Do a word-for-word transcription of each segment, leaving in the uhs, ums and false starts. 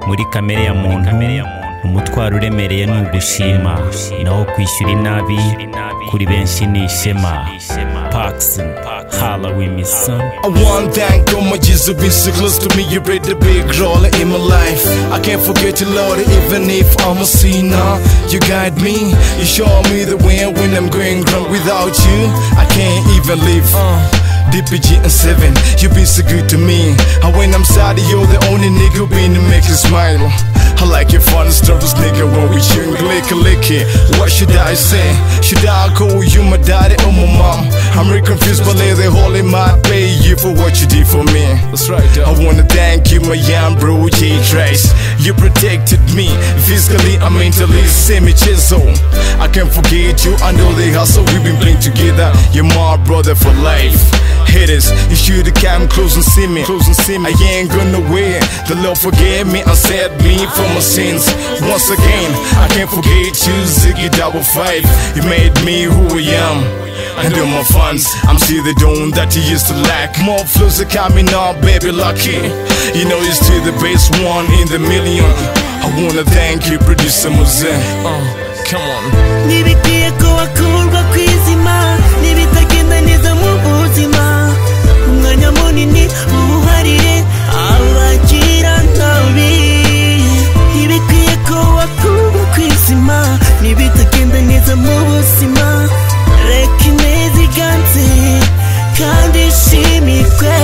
muri kamere ya muntu umutwaro uremereye n'ugushima naho kwishyura inabi kuri benshi ni ishema. Paxson, holla with me son. I want to thank all my Jesus who've been so close to me. You played the big role in my life. I can't forget you, Lord, even if I'm a sinner. You guide me, you show me the way when I'm going wrong. Without you, I can't even live. uh. D P G and seven, you be so good to me. And when I'm sad, you're the only nigga who been to make you smile. I like your fun stories, nigga, when we chewing lick lick it. What should I say? Should I call you my daddy or my mom? I'm really confused, but lately holy might pay you for what you did for me. That's right, I wanna thank you, my young bro, J-Trace. You protected me, physically and mentally, semi chisel. I can't forget you, I know the hustle we've been playing together. You're my brother for life. Haters, you should've come close and see me, close and see me. I ain't gonna wait. The Lord forgave me and set me from my sins. Once again, I can't forget you, Ziggy Double Five. You made me who I am. And all my fans, I'm still the dawn that you used to lack. More flows are coming up, baby, lucky. You know you're still the best one in the million. I wanna thank you, producer Mose. Uh, come on. Nibikwiye ko wakurwa kwizima, nibitagenda neza mu buzima. Umwanya munini uharire abagira nabi. Nibikwiye ko wakurwa kwizima, nibitagenda neza mu buzima. Reka ineza iganze kandi ishimikwe.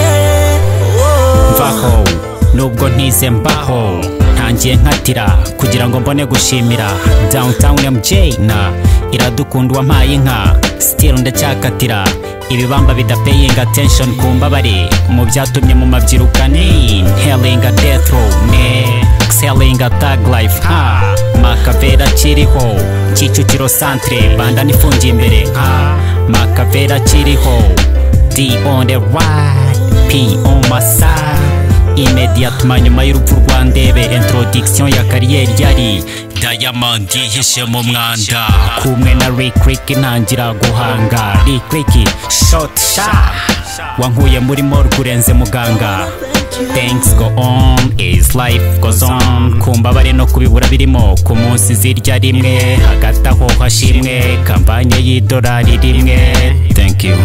Mvaho nubwo ntize mbaho, ntangiye nkatira kugira ngo mbone gushimira Downtown M J na Iradukunda wampaye inka. Still ndacyakatira ibibamba bidapaying attention ku mbabare mu byatumye mu mabyirukane. Inhaling a death row ne exhaling a thug life. ha Makavera kiriho Kicukiro centre banda nifungiye imbere. ha Makavera kiriho D on the right, P on my side. Immédiatement nyuma y'urupfu rwa Ndebe, introduction ya kariyeri yari Diamond yihishe mu mwanda. Kumwe na Rick Rick ntangira guhanga. Rick Rick shot shot wankuye muri morgue urenze muganga. Things go on is life goes on. Kumbabare no kubibura birimo ku munsi zirya rimwe. Hagati aho hashimwe kampanye y'idolari rimwe. Thank you.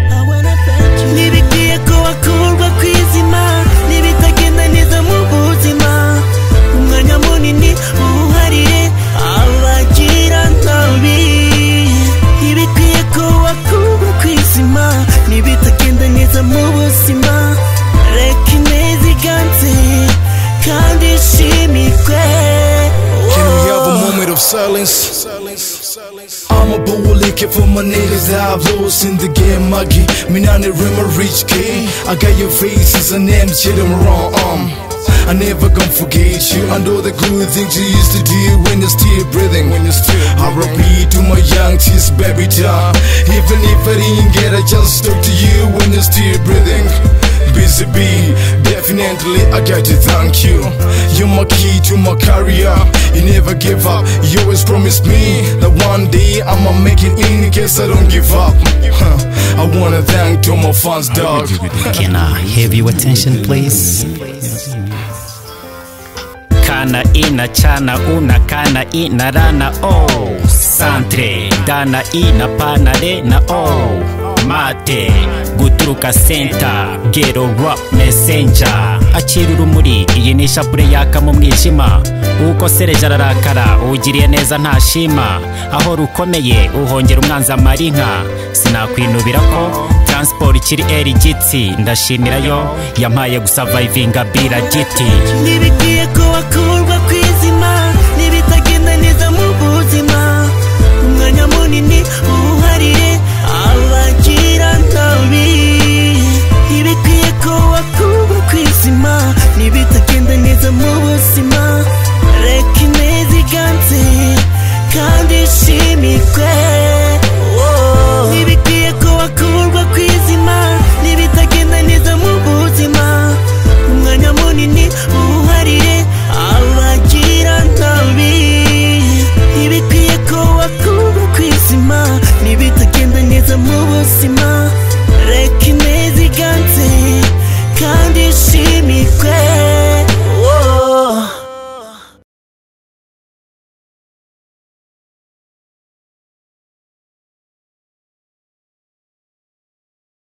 Nibikwiye ko wakurwa kwizima, nibitagenda neza mu buzima. Umwanya munini uharire abagira nabi. Nibikwiye ko wakurwa kwizima, nibitagenda neza mu buzima. Reka ineza iganze kandi ishimikwe. Can we have a moment of silence? I'm a bull looking for my niggas that I've lost in the game. Maggie, me not a rim rich kid. I got your faces and names, shit I'm wrong. Um, I never gonna forget you. I know the good things you used to do when you're still breathing. When you're still breathing. I repeat to my young tears, baby time. Even if I didn't get a chance to talk to you when you're still breathing. Busy B, definitely I got to thank you. You're my key to my career. You never give up. You always promised me that one day I'ma make it in case I don't give up. Huh. I wanna thank to my fans, dog. Can I have your attention, please? Kana ina chana una kana ina rana o santre dana ina panare na o mate guturuka center gero rap messenger. Akira urumuri iyi ni shapure yaka mu mwijima. Uko sereje ararakara ugiriye neza ntashima. Aho rukomeye uhongera umwanza marinka. Sinakwinubira ko transport kiri eri gitsi. Ndashimira yo yampaye gusurvivinga bira giti. Nibikwiye ko wakurwa